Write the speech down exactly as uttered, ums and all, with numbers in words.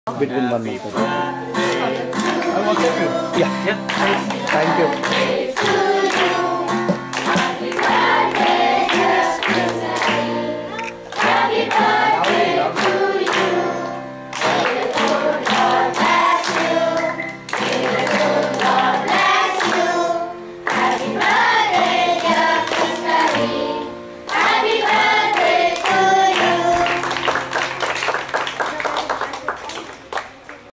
between one month. I will take you. Yeah. Yeah. Thank you.